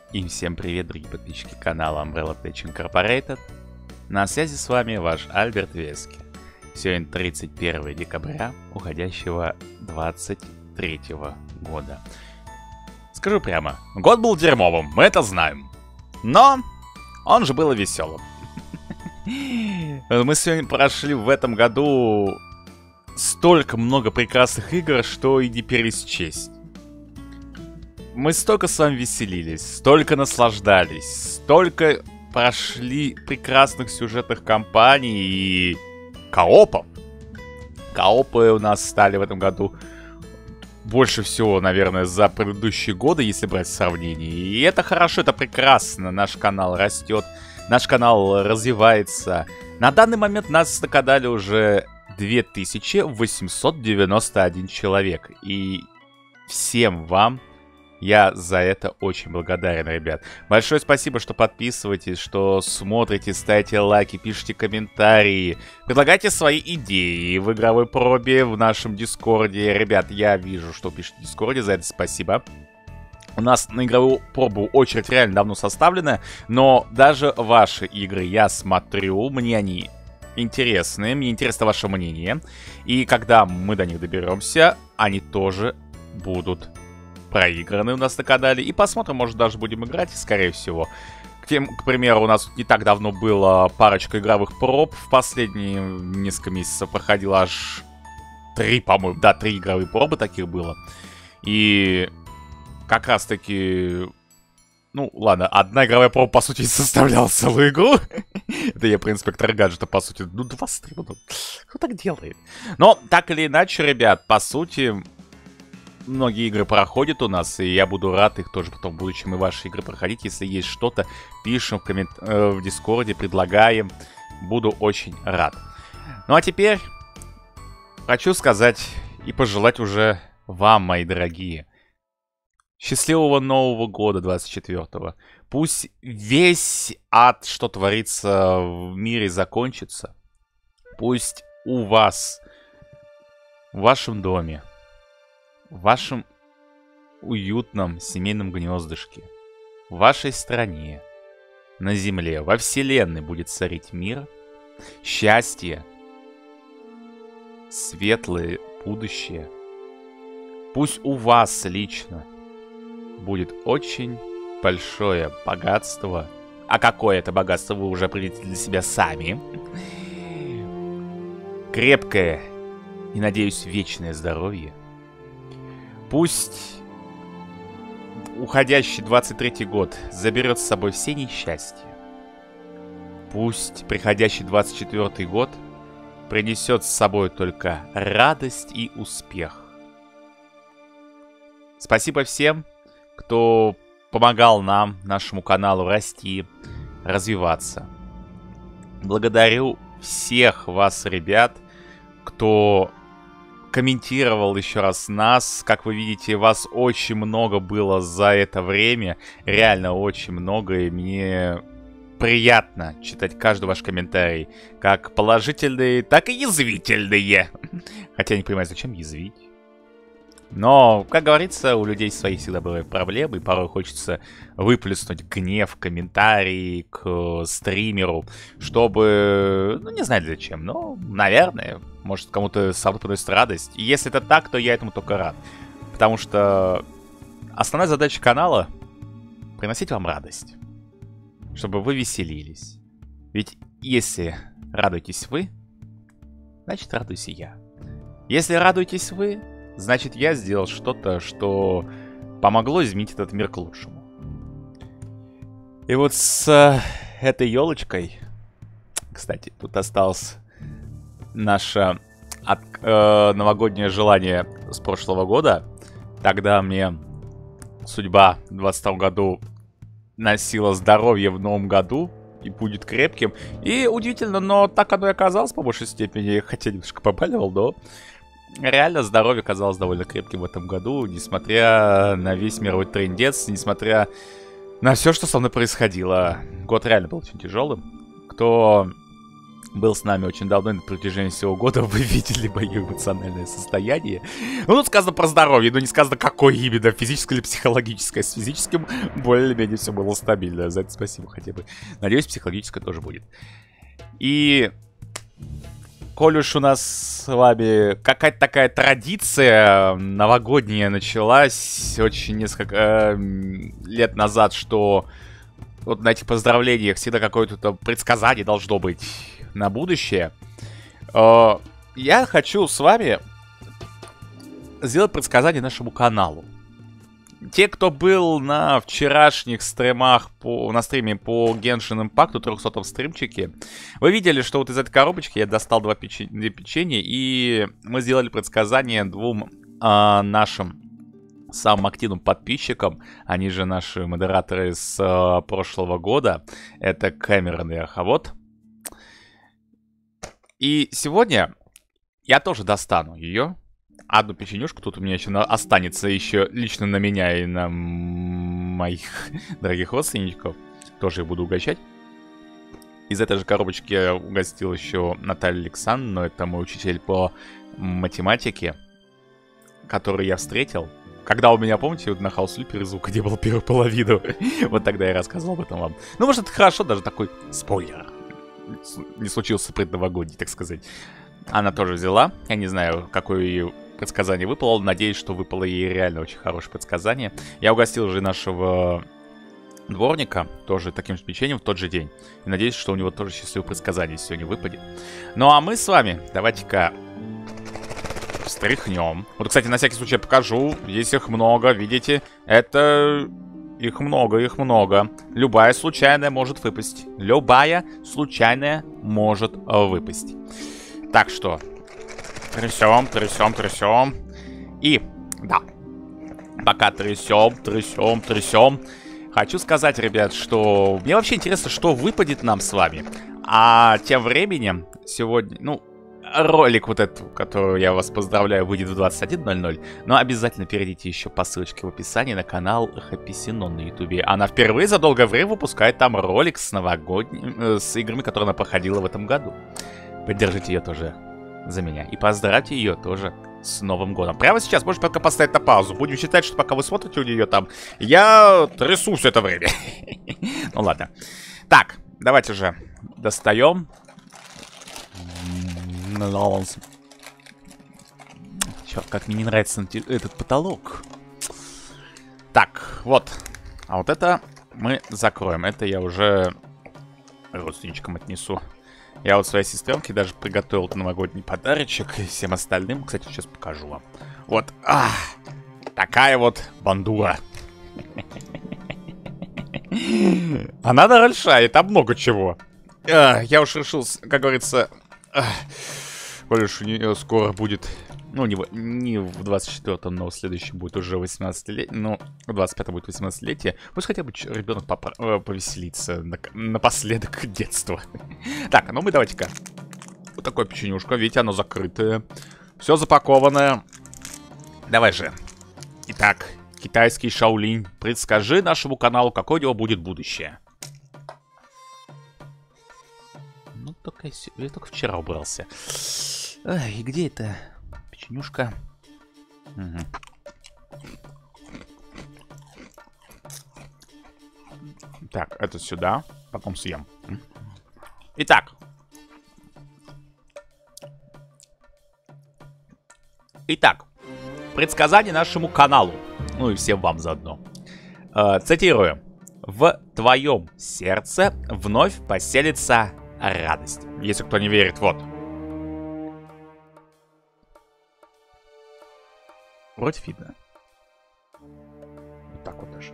И всем привет, дорогие подписчики канала Umbrella Tech Incorporated. На связи с вами ваш Альберт Вески. Сегодня 31 декабря уходящего 23 года. Скажу прямо, год был дерьмовым, мы это знаем. Но он же был веселым. Мы сегодня прошли в этом году столько много прекрасных игр, что и не пересчесть. Мы столько с вами веселились, столько наслаждались, столько прошли прекрасных сюжетных кампаний и коопов. Коопы у нас стали в этом году больше всего, наверное, за предыдущие годы, если брать сравнение. И это хорошо, это прекрасно. Наш канал растет, наш канал развивается. На данный момент нас накадали уже 2891 человек. И всем вам я за это очень благодарен, ребят. Большое спасибо, что подписываетесь, что смотрите, ставите лайки, пишите комментарии. Предлагайте свои идеи в игровой пробе в нашем Дискорде. Ребят, я вижу, что пишете в Дискорде, за это спасибо. У нас на игровую пробу очередь реально давно составлена, но даже ваши игры я смотрю, мне они интересны, мне интересно ваше мнение. И когда мы до них доберемся, они тоже будут проиграны у нас на канале. И посмотрим, может даже будем играть, скорее всего. К примеру, у нас не так давно было парочка игровых проб. В последние несколько месяцев проходило аж 3, по-моему. Да, 3 игровые пробы таких было. И как раз таки... Ну, ладно, одна игровая проба, по сути, составляла целую игру. Это я про инспектора гаджета, по сути. Ну, 23, ну, кто так делает? Но, так или иначе, ребят, по сути... Многие игры проходят у нас, и я буду рад их тоже потом в будущем и ваши игры проходить. Если есть что-то, пишем в Дискорде, предлагаем. Буду очень рад. Ну а теперь хочу сказать и пожелать уже вам, мои дорогие, счастливого Нового года 24-го. Пусть весь ад, что творится в мире, закончится. Пусть у вас, в вашем доме, в вашем уютном семейном гнездышке, в вашей стране, на земле, во вселенной будет царить мир, счастье, светлое будущее. Пусть у вас лично будет очень большое богатство. А какое это богатство, вы уже определите для себя сами. Крепкое и, надеюсь, вечное здоровье. Пусть уходящий 23-й год заберет с собой все несчастья. Пусть приходящий 24-й год принесет с собой только радость и успех. Спасибо всем, кто помогал нам, нашему каналу, расти, развиваться. Благодарю всех вас, ребят, кто комментировал еще раз нас. Как вы видите, вас очень много было за это время. Реально очень много. И мне приятно читать каждый ваш комментарий. Как положительные, так и язвительные. Хотя я не понимаю, зачем язвить. Но, как говорится, у людей свои всегда бывают проблемы. И порой хочется выплеснуть гнев, комментарии к стримеру. Чтобы, ну не знаю зачем, но, наверное, может кому-то сам приносит радость. И если это так, то я этому только рад. Потому что основная задача канала — приносить вам радость. Чтобы вы веселились. Ведь если радуетесь вы, значит радуюсь и я. Если радуетесь вы, значит, я сделал что-то, что помогло изменить этот мир к лучшему. И вот с этой елочкой, кстати, тут осталось наше новогоднее желание с прошлого года. Тогда мне судьба в 22 году носила здоровье в новом году и будет крепким. И удивительно, но так оно и оказалось по большей степени. Хотя немножко побаливал, но... Реально здоровье казалось довольно крепким в этом году, несмотря на весь мировой трындец, несмотря на все, что со мной происходило. Год реально был очень тяжелым. Кто был с нами очень давно, на протяжении всего года, вы видели мое эмоциональное состояние. Ну, тут сказано про здоровье, но не сказано, какое именно, физическое или психологическое. С физическим более-менее все было стабильно. За это спасибо хотя бы. Надеюсь, психологическое тоже будет. И... коль уж у нас с вами какая-то такая традиция новогодняя началась очень несколько лет назад, что вот на этих поздравлениях всегда какое-то предсказание должно быть на будущее. Я хочу с вами сделать предсказание нашему каналу. Те, кто был на вчерашних стримах, на стриме по Genshin Impact, 300-м стримчике, вы видели, что вот из этой коробочки я достал две печенья, и мы сделали предсказание двум нашим самым активным подписчикам, они же наши модераторы с прошлого года, это Кэмерон и Арховод. И сегодня я тоже достану ее. Одну печенюшку тут у меня еще останется еще лично на меня и на моих дорогих родственников. Тоже их буду угощать. Из этой же коробочки я угостил еще Наталью Александровну, но это мой учитель по математике, который я встретил. Когда у меня, помните, вот на Хаус-Флиппере звука не было первую половину. Вот тогда я рассказывал об этом вам. Ну, может, это хорошо, даже такой спойлер. Не случился предновогодний, так сказать. Она тоже взяла. Я не знаю, какое ее предсказание выпало. Надеюсь, что выпало ей реально очень хорошее предсказание. Я угостил уже нашего дворника тоже таким же печеньем в тот же день. И надеюсь, что у него тоже счастливое предсказание сегодня выпадет. Ну, а мы с вами давайте-ка встряхнем. Вот, кстати, на всякий случай я покажу. Здесь их много, видите? Это... их много, их много. Любая случайная может выпасть. Любая случайная может выпасть. Так что трясем, трясем, трясем. И, да, пока трясем, трясем, трясем, хочу сказать, ребят, что мне вообще интересно, что выпадет нам с вами. А тем временем сегодня, ну, ролик вот этот, который я вас поздравляю, выйдет в 21:00. Но обязательно перейдите еще по ссылочке в описании на канал Happy Sinon на ютубе. Она впервые за долгое время выпускает там ролик с новогодним, с играми, которые она проходила в этом году. Поддержите ее тоже за меня. И поздравьте ее тоже с Новым годом. Прямо сейчас можете пока поставить на паузу. Будем считать, что пока вы смотрите у нее там, я трясу все это время. Ну ладно. Так, давайте же достаем. Черт, как мне не нравится этот потолок. Так, вот. А вот это мы закроем. Это я уже родственничкам отнесу. Я вот своей сестренке даже приготовил новогодний подарочек и всем остальным. Кстати, сейчас покажу вам. Вот, такая вот бандура. Она большая, там много чего. Я уж решил, как говорится, коль уж у нее скоро будет, ну, не в 24-м, но в следующем будет уже 18-летие, ну, в 25-м будет 18-летие. Пусть хотя бы ребенок повеселится напоследок детства. Так, ну мы давайте-ка. Вот такое печенюшка, видите, оно закрытое. Все запакованное. Давай же. Итак, китайский Шаолинь. Предскажи нашему каналу, какое у него будет будущее. Ну, я только вчера убрался. Ай, и где это печенюшка? Угу. Так, это сюда. Потом съем. Итак. Предсказание нашему каналу. Ну и всем вам заодно. Цитирую. В твоем сердце вновь поселится радость. Если кто не верит, вот. Вроде видно. Вот так вот даже.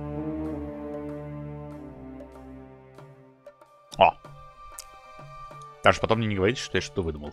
О! Даже потом мне не говорите, что я что-то выдумал.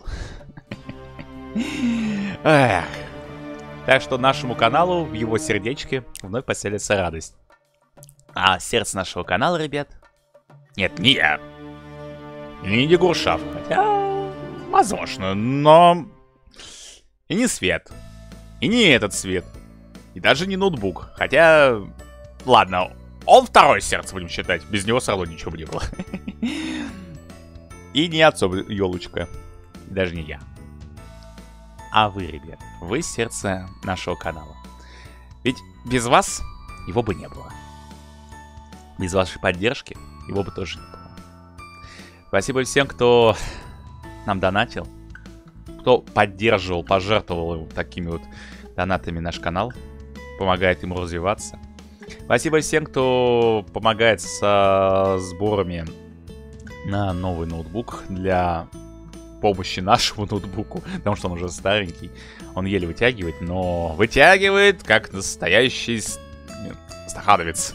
Эх. Так что нашему каналу, в его сердечке, вновь поселится радость. А сердце нашего канала, ребят... Нет, не я. Не Егоршав. Хотя... возможно, но... И не свет. И не этот свет. И даже не ноутбук. Хотя... ладно, он второе сердце, будем считать. Без него все равно ничего бы не было. И не отцом елочка. Даже не я. А вы, ребят, вы сердце нашего канала. Ведь без вас его бы не было. Без вашей поддержки его бы тоже не было. Спасибо всем, кто нам донатил, кто поддерживал, пожертвовал такими вот донатами наш канал, помогает ему развиваться. Спасибо всем, кто помогает со сборами на новый ноутбук для помощи нашему ноутбуку, потому что он уже старенький. Он еле вытягивает, но вытягивает как настоящий стахановец.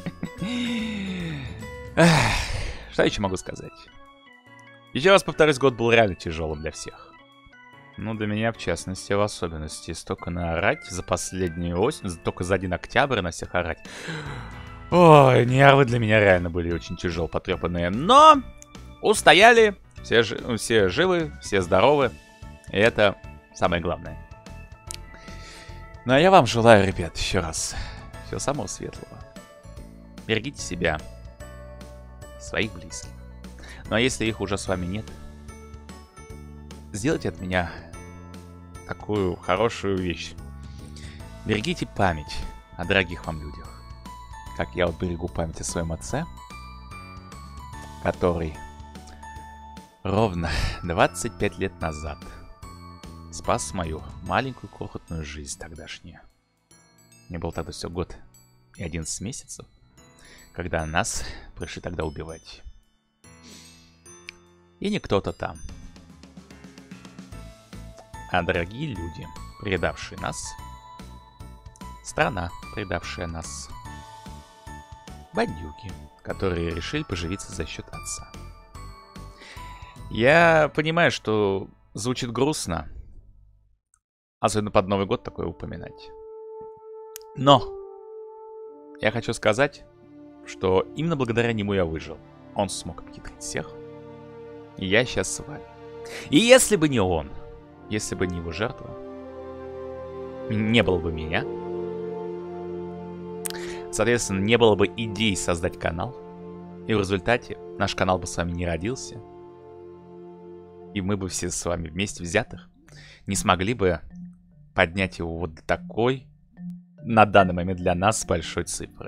Что еще могу сказать? Еще раз повторюсь, год был реально тяжелым для всех. Ну, для меня, в частности, в особенности. Столько наорать за последнюю осень, только за 1 октябрь на всех орать. Ой, нервы для меня реально были очень тяжело потрепанные. Но устояли, все живы, все здоровы. И это самое главное. Ну, а я вам желаю, ребят, еще раз всего самого светлого. Берегите себя, своих близких. Ну, а если их уже с вами нет, сделайте от меня такую хорошую вещь. Берегите память о дорогих вам людях. Как я вот берегу память о своем отце, который ровно 25 лет назад спас мою маленькую крохотную жизнь тогдашнюю. Мне был тогда всего год и 11 месяцев, когда нас пришли тогда убивать. И не кто-то там, а дорогие люди, предавшие нас, страна, предавшая нас, бандюги, которые решили поживиться за счет отца. Я понимаю, что звучит грустно, особенно под Новый год такое упоминать. Но я хочу сказать, что именно благодаря нему я выжил. Он смог обхитрить всех. И я сейчас с вами. И если бы не он, если бы не его жертва, не было бы меня. Соответственно, не было бы идей создать канал. И в результате наш канал бы с вами не родился. И мы бы все с вами вместе взятых не смогли бы поднять его вот до такой, на данный момент для нас, большой цифры.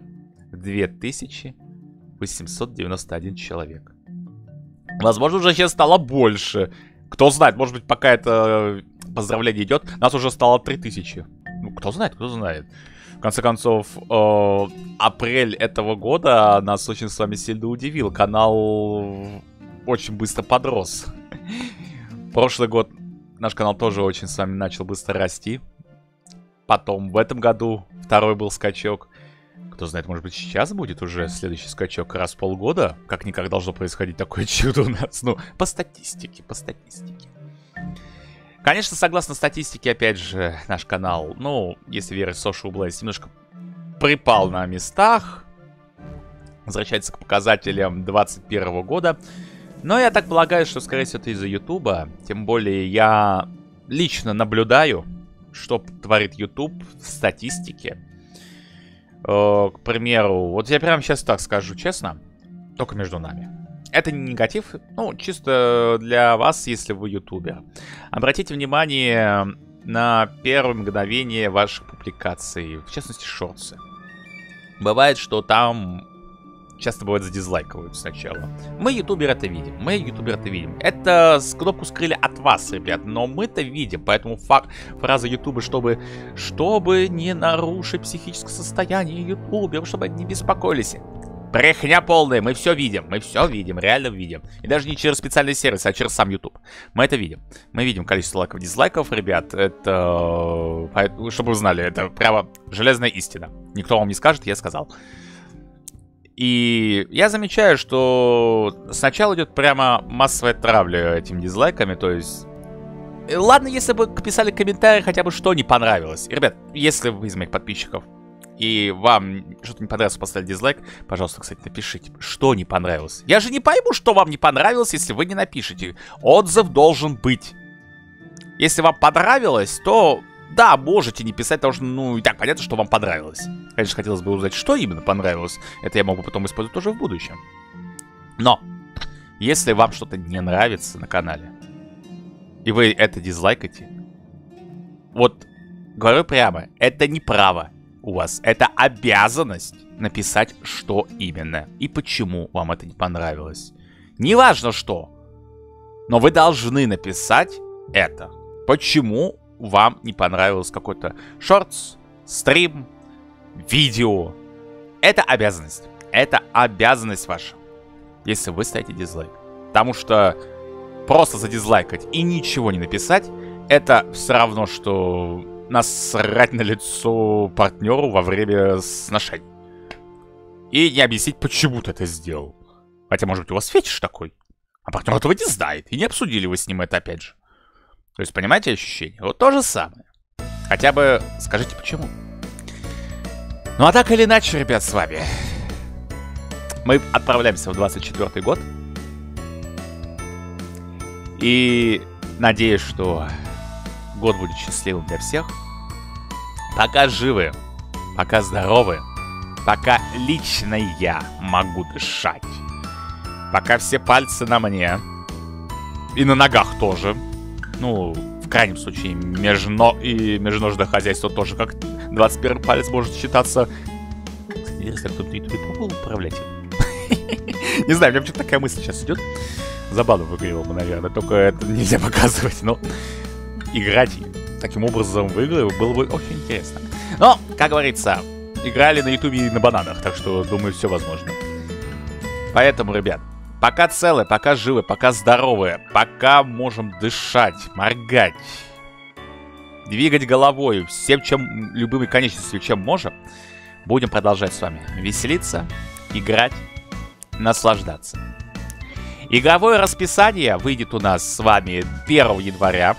2891 человек. Возможно, уже сейчас стало больше. Кто знает, может быть, пока это поздравление идет, нас уже стало 3000. Ну, кто знает, кто знает. В конце концов, апрель этого года нас очень с вами сильно удивил. Канал очень быстро подрос. Прошлый год наш канал тоже очень с вами начал быстро расти. Потом в этом году второй был скачок. Кто знает, может быть, сейчас будет уже следующий скачок раз в полгода. Как-никак должно происходить такое чудо у нас. Ну, по статистике, по статистике. Конечно, согласно статистике, опять же, наш канал, ну, если верить Social Blaze, немножко припал на местах. Возвращается к показателям 2021 года. Но я так полагаю, что, скорее всего, это из-за Ютуба. Тем более, я лично наблюдаю, что творит YouTube в статистике. К примеру, вот я прямо сейчас так скажу честно, только между нами. Это не негатив, ну, чисто для вас, если вы ютубер. Обратите внимание на первые мгновения ваших публикаций, в частности, шортсы. Бывает, что там часто бывает задизлайковают сначала. Мы, ютуберы, это видим. Это кнопку скрыли от вас, ребят, но мы-то видим. Поэтому фраза ютуба, чтобы не нарушить психическое состояние ютуберов, чтобы они не беспокоились. Брехня полная, мы все видим, реально видим. И даже не через специальный сервис, а через сам YouTube. Мы это видим. Мы видим количество лайков, дизлайков, ребят. Это, чтобы вы знали, это прямо железная истина. Никто вам не скажет, я сказал. И я замечаю, что сначала идет прямо массовая травля этими дизлайками, то есть... Ладно, если бы писали комментарии хотя бы, что не понравилось. И, ребят, если вы из моих подписчиков, и вам что-то не понравилось, поставили дизлайк, пожалуйста, кстати, напишите, что не понравилось. Я же не пойму, что вам не понравилось, если вы не напишите. Отзыв должен быть. Если вам понравилось, то... Да, можете не писать, потому что, ну, и так понятно, что вам понравилось. Конечно, хотелось бы узнать, что именно понравилось. Это я могу потом использовать тоже в будущем. Но, Если вам что-то не нравится на канале, и вы это дизлайкаете, вот говорю прямо, это не право у вас, это обязанность написать, что именно и почему вам это не понравилось. Неважно что, но вы должны написать это. Почему вам не понравилось какой-то шортс, стрим, видео. Это обязанность. Это обязанность ваша, если вы ставите дизлайк. Потому что просто задизлайкать и ничего не написать, это все равно, что насрать на лицо партнеру во время сношений. И не объяснить, почему ты это сделал. Хотя, может быть, у вас фетиш такой, а партнер этого не знает. И не обсудили вы с ним это опять же. То есть, понимаете ощущение? Вот то же самое. Хотя бы скажите, почему. Ну, а так или иначе, ребят, с вами мы отправляемся в 24-й год. И надеюсь, что год будет счастливым для всех. Пока живы, пока здоровы, пока лично я могу дышать, пока все пальцы на мне и на ногах тоже. Ну, в крайнем случае, межножное хозяйство тоже как 21 палец может считаться. Интересно, кто-то на ютубе пробовал управлять им? Не знаю, у меня почему-то такая мысль сейчас идет. Забавно выглядело бы, наверное, только это нельзя показывать, но играть таким образом в игры было бы очень интересно. Но, как говорится, играли на ютубе и на бананах, так что, думаю, все возможно. Поэтому, ребят, пока целы, пока живы, пока здоровы, пока можем дышать, моргать, двигать головой, всем, чем, любыми конечностями, чем можем, будем продолжать с вами веселиться, играть, наслаждаться. Игровое расписание выйдет у нас с вами 1 января.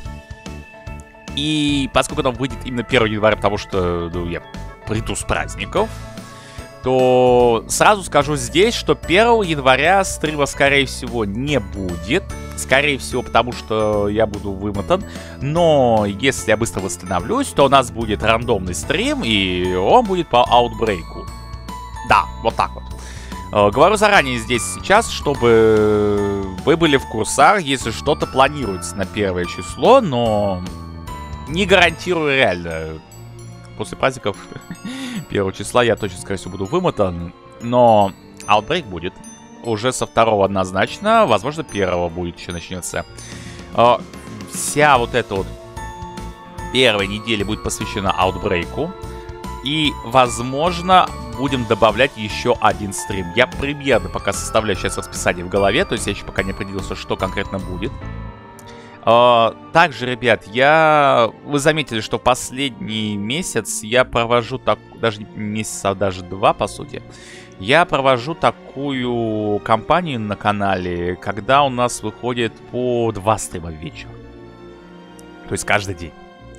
И поскольку оно выйдет именно 1 января, потому что я приду с праздников, то сразу скажу здесь, что 1 января стрима, скорее всего, не будет. Скорее всего, потому что я буду вымотан. Но если я быстро восстановлюсь, то у нас будет рандомный стрим, и он будет по аутбрейку. Да, вот так вот. Говорю заранее здесь сейчас, чтобы вы были в курсах, если что-то планируется на 1 число, но не гарантирую реально. После праздников 1 числа я точно, скорее всего, буду вымотан, но Outbreak будет. Уже со 2 однозначно, возможно, 1 будет еще начнется. Вся вот эта вот первая неделя будет посвящена Outbreak'у. И, возможно, будем добавлять еще один стрим. Я примерно пока составляю сейчас расписание в голове, то есть я еще пока не определился, что конкретно будет. Также, ребят, вы заметили, что последний месяц я провожу даже не месяц, а даже 2, по сути. Я провожу такую кампанию на канале, когда у нас выходит по 2 стрима в вечер. То есть каждый день.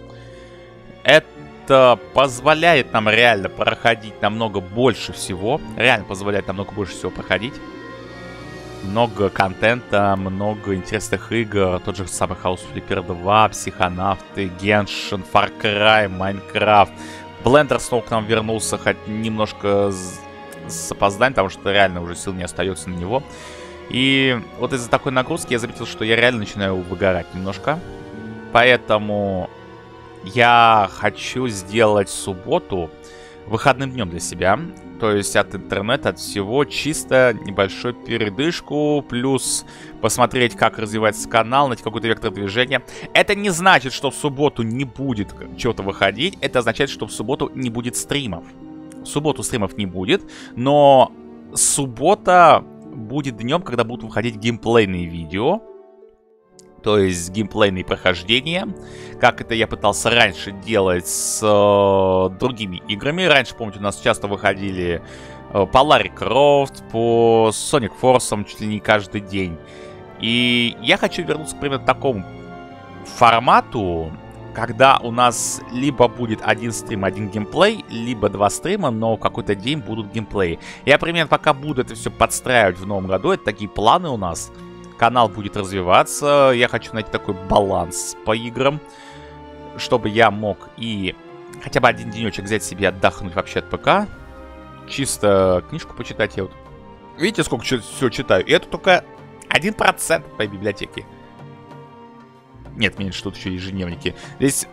Это позволяет нам реально проходить намного больше всего. Реально позволяет намного больше всего проходить. Много контента, много интересных игр. Тот же самый House Flipper 2, Психонавты, Genshin, Far Cry, Minecraft. Blender снова к нам вернулся, хоть немножко с опозданием, потому что реально уже сил не остается на него. И вот из-за такой нагрузки я заметил, что я реально начинаю выгорать немножко. Поэтому я хочу сделать субботу выходным днем для себя. То есть от интернета, от всего, чисто небольшую передышку, плюс посмотреть, как развивается канал, найти какой-то вектор движения. Это не значит, что в субботу не будет чего-то выходить, это означает, что в субботу не будет стримов. В субботу стримов не будет, но суббота будет днем, когда будут выходить геймплейные видео. То есть геймплейные прохождения. Как это я пытался раньше делать с другими играми. Раньше, помните, у нас часто выходили по Ларри Крофт, по Sonic Force чуть ли не каждый день. И я хочу вернуться к примерно такому формату, когда у нас либо будет один стрим, один геймплей, либо 2 стрима, но в какой-то день будут геймплеи. Я примерно пока буду это все подстраивать в новом году. Это такие планы у нас. Канал будет развиваться. Я хочу найти такой баланс по играм, чтобы я мог и хотя бы один денечек взять себе отдохнуть вообще от ПК. Чисто книжку почитать. Я вот... Видите, сколько все читаю? И это только 1% от моей библиотеки. Нет, меньше, тут еще ежедневники. Здесь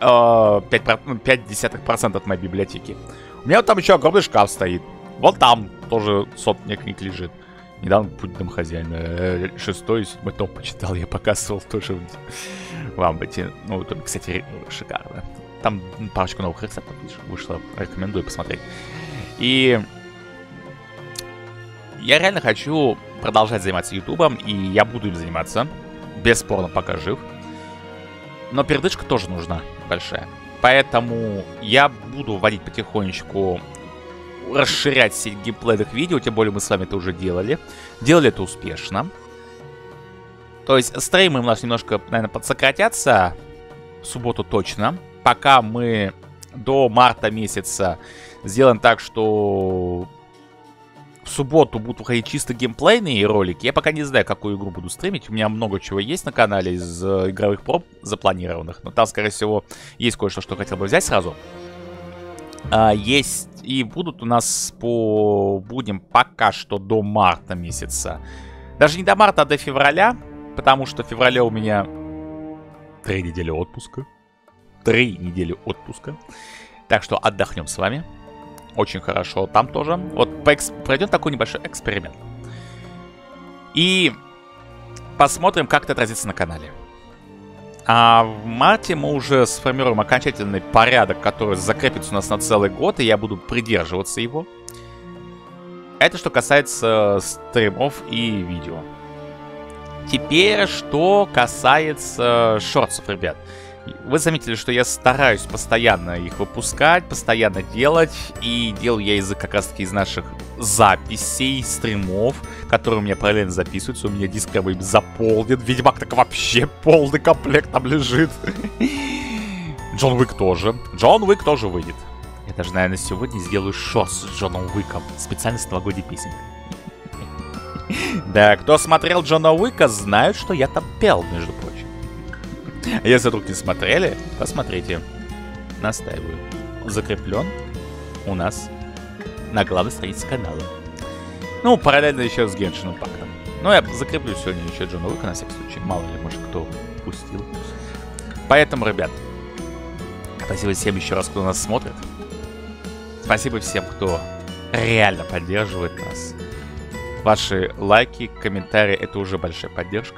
0,5% от моей библиотеки. У меня вот там еще огромный шкаф стоит. Вот там тоже сотня книг лежит. Недавно «Путь домохозяина» 6-й и 7-й том почитал. Я показывал тоже вам эти... Ну, это, кстати, шикарно. Там парочку новых рецептов вышло. Рекомендую посмотреть. И... я реально хочу продолжать заниматься ютубом. И я буду им заниматься. Бесспорно, пока жив. Но передышка тоже нужна большая. Поэтому я буду вводить потихонечку, расширять сеть геймплейных видео. Тем более мы с вами это уже делали. Делали это успешно. То есть стримы у нас немножко, наверное, подсократятся. В субботу точно. Пока мы до марта месяца сделаем так, что... в субботу будут выходить чисто геймплейные ролики. Я пока не знаю, какую игру буду стримить. У меня много чего есть на канале из игровых проб запланированных. Но там, скорее всего, есть кое-что, что хотел бы взять сразу. Есть и будут у нас по будем пока что до марта месяца. Даже не до марта, а до февраля. Потому что в феврале у меня 3 недели отпуска. 3 недели отпуска. Так что отдохнем с вами. Очень хорошо. Там тоже. Вот пройдем такой небольшой эксперимент. И посмотрим, как это отразится на канале. А в марте мы уже сформируем окончательный порядок, который закрепится у нас на целый год, и я буду придерживаться его. Это что касается стримов и видео. Теперь, что касается шортсов, ребят. Вы заметили, что я стараюсь постоянно их выпускать, постоянно делать. И делаю я как раз таки из наших записей, стримов, которые у меня параллельно записываются. У меня диск как бы заполнен. Ведьмак так вообще полный комплект там лежит. Джон Уик тоже. Джон Уик тоже выйдет. Я даже, наверное, сегодня сделаю шорт с Джоном Уиком. Специально с новогодней песенкой. Да, кто смотрел Джона Уика, знают, что я там пел, между прочим. А если вдруг не смотрели, посмотрите. Настаиваю. Закреплен у нас на главной странице канала. Ну, параллельно еще с Геншин Импактом. Но я закреплю сегодня еще Джона Уика на всякий случай. Мало ли, может, кто упустил. Поэтому, ребят, спасибо всем еще раз, кто нас смотрит. Спасибо всем, кто реально поддерживает нас. Ваши лайки, комментарии — это уже большая поддержка.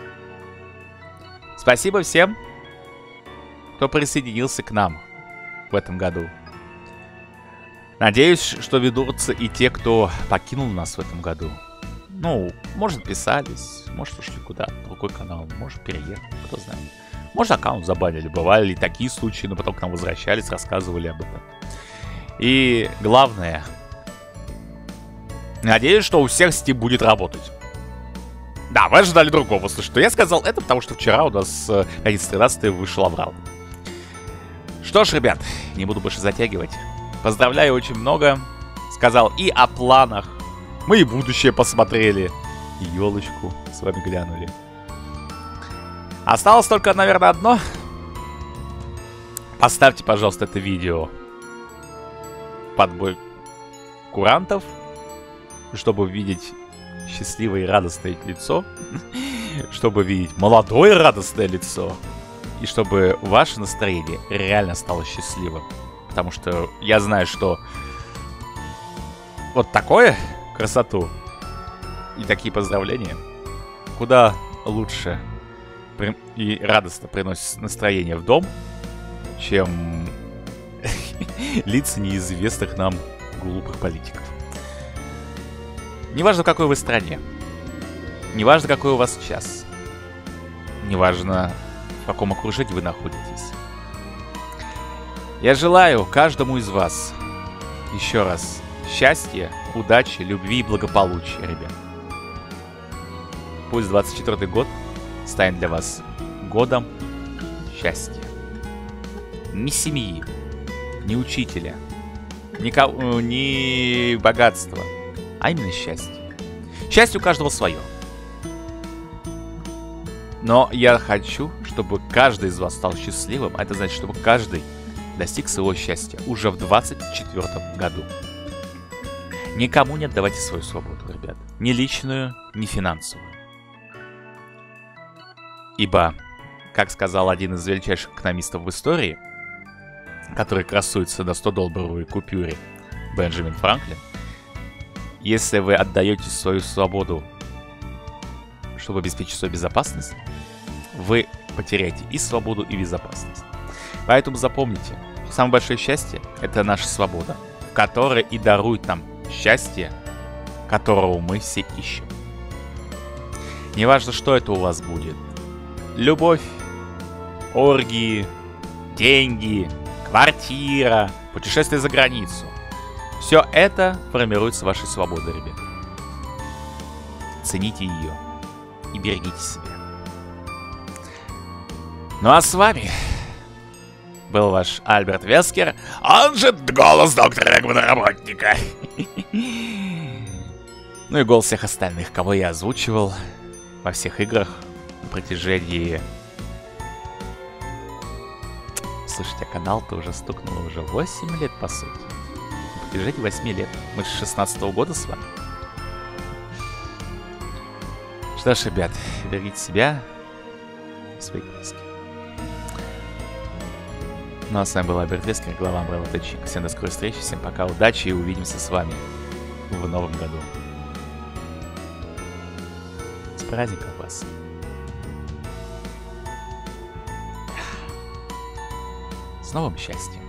Спасибо всем, кто присоединился к нам в этом году. Надеюсь, что ведутся и те, кто покинул нас в этом году. Ну, может, писались, может, ушли куда-то, в другой канал, может, переехали, кто знает. Может, аккаунт забанили, бывали ли такие случаи, но потом к нам возвращались, рассказывали об этом. И главное, надеюсь, что у всех Steam будет работать. Да, вы ожидали другого. Слушай, что я сказал это, потому что вчера у нас 13 вышел Аврал. Что ж, ребят, не буду больше затягивать. Поздравляю очень много. Сказал и о планах. Мы и будущее посмотрели. И елочку с вами глянули. Осталось только, наверное, одно. Поставьте, пожалуйста, это видео под бой курантов, чтобы увидеть счастливое и радостное лицо, чтобы видеть молодое радостное лицо, и чтобы ваше настроение реально стало счастливым. Потому что я знаю, что вот такое красоту и такие поздравления куда лучше и радостно приносит настроение в дом, чем лица неизвестных нам глупых политиков. Неважно, в какой вы стране, неважно, какой у вас час, неважно, в каком окружении вы находитесь. Я желаю каждому из вас еще раз счастья, удачи, любви и благополучия, ребят. Пусть 24-й год станет для вас годом счастья. Ни семьи, ни учителя, ни богатства, а именно счастье. Счастье у каждого свое. Но я хочу, чтобы каждый из вас стал счастливым. А это значит, чтобы каждый достиг своего счастья уже в 24-м году. Никому не отдавайте свою свободу, ребят. Ни личную, ни финансовую. Ибо, как сказал один из величайших экономистов в истории, который красуется на 100-долларовой купюре, Бенджамин Франклин, если вы отдаете свою свободу, чтобы обеспечить свою безопасность, вы потеряете и свободу, и безопасность. Поэтому запомните, самое большое счастье — это наша свобода, которая и дарует нам счастье, которого мы все ищем. Неважно, что это у вас будет. Любовь, оргии, деньги, квартира, путешествие за границу. Все это формируется вашей свободой, ребят. Цените ее и берегите себя. Ну а с вами был ваш Альберт Вескер, он же голос доктора работника. Ну и голос всех остальных, кого я озвучивал во всех играх на протяжении... Слушайте, а канал-то уже стукнуло уже 8 лет, по сути. На протяжении 8 лет. Мы с 16-го года с вами. Что ж, ребят, берегите себя и своих близких. Ну а с вами был Альберт Вескер, глава Umbrella Tech. Всем до скорой встречи, всем пока, удачи и увидимся с вами в новом году. С праздником вас! С новым счастьем!